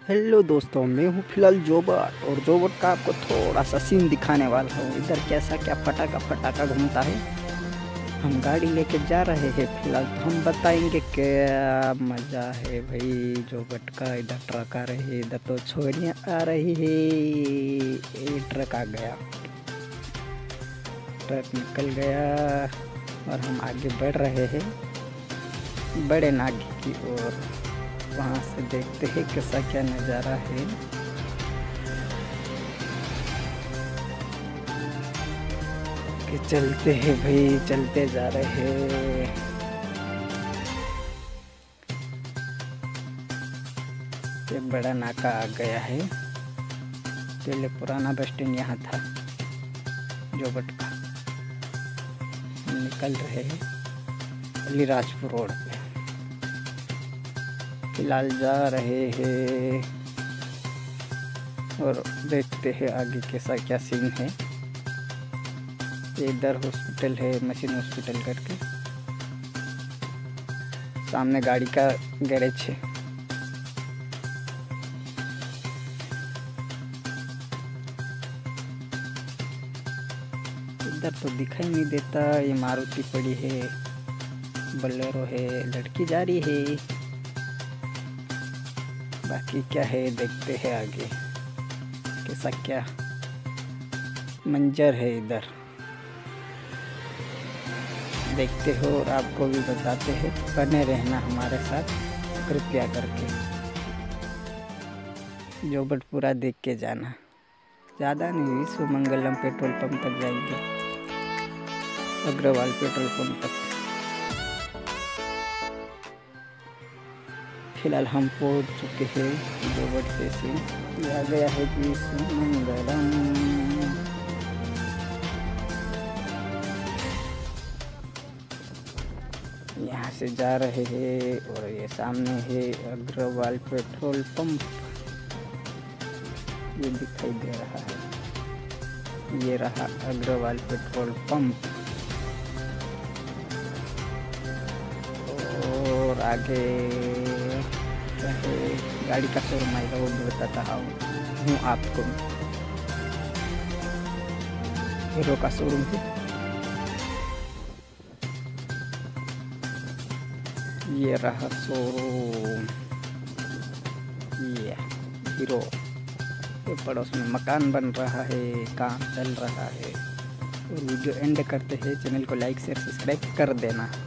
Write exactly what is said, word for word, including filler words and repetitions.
Hello दोस्तों, मैं हूँ फिलहाल जोबट और जोबट का आपको थोड़ा सा सीन दिखाने वाला हूँ। इधर कैसा क्या फटाका फटाका घूमता है। हम गाड़ी लेके जा रहे हैं फिलहाल, तो हम बताएंगे क्या मज़ा है भाई जोबट का। इधर ट्रक आ रही है, इधर तो छोरियाँ आ रही है। ये ट्रक आ गया, ट्रक निकल गया और हम आगे बढ़ रहे हैं बड़े नागे की ओर। वहाँ से देखते हैं कैसा क्या नज़ारा है। कि चलते हैं भाई, चलते जा रहे हैं। ये बड़ा नाका आ गया है। पहले पुराना बस स्टैंड यहाँ था जोबट का। हम निकल रहे हैं अलीराजपुर रोड पे, फिलहाल जा रहे हैं और देखते हैं आगे कैसा क्या सीन है। इधर हॉस्पिटल है, मशीन हॉस्पिटल करके, सामने गाड़ी का गैरेज है। इधर तो दिखाई नहीं देता। ये मारुति पड़ी है, बोलेरो है, लड़की जा रही है। बाकी क्या है देखते हैं आगे कैसा क्या मंजर है। इधर देखते हो और आपको भी बताते हैं, बने रहना हमारे साथ कृपया करके। जोबट पूरा देख के जाना। ज़्यादा नहीं, विश्व मंगलम पेट्रोल पंप तक जाएंगे, अग्रवाल पेट्रोल पंप तक। फिलहाल हम पहुंच चुके हैं जोबट स्टेशन। आ गया है विश्व मंगलम। यहाँ से जा रहे हैं और ये सामने है अग्रवाल पेट्रोल पंप। ये दिखाई दे रहा है, ये रहा अग्रवाल पेट्रोल पंप। और आगे है गाड़ी का शोरूम आएगा, वो भी बताता हूँ आपको। हीरो का शोरूम है। ये रहा शोरूम, ये हीरो। ये पड़ोस में मकान बन रहा है, काम चल रहा है। और वीडियो एंड करते हैं। चैनल को लाइक शेयर सब्सक्राइब कर देना।